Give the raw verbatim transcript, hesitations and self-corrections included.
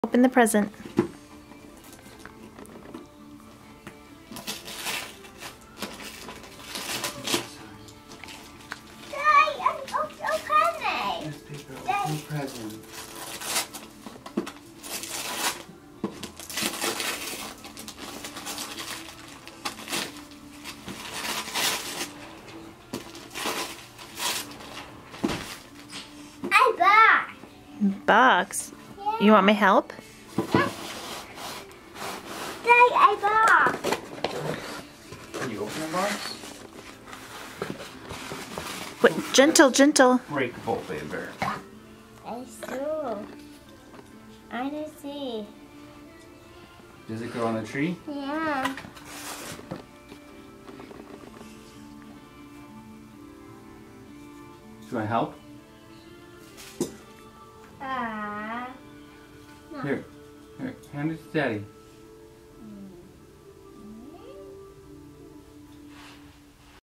Open the present. This paper, open the present. I box. Box? Yeah. You want my help? Daddy, I box. Can you open the box? Wait, gentle, gentle. Breakable paper. I saw. I don't see. Does it go on the tree? Yeah. Do I help? Ah. Here, here, hand it to Daddy.